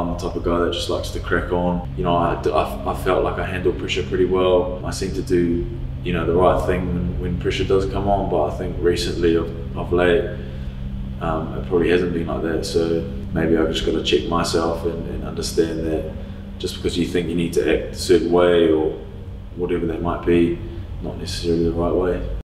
I'm the type of guy that just likes to crack on. You know, I felt like I handled pressure pretty well. I seem to do, you know, the right thing when pressure does come on, but I think recently of late, it probably hasn't been like that. So maybe I've just got to check myself and understand that just because you think you need to act a certain way or whatever that might be, not necessarily the right way.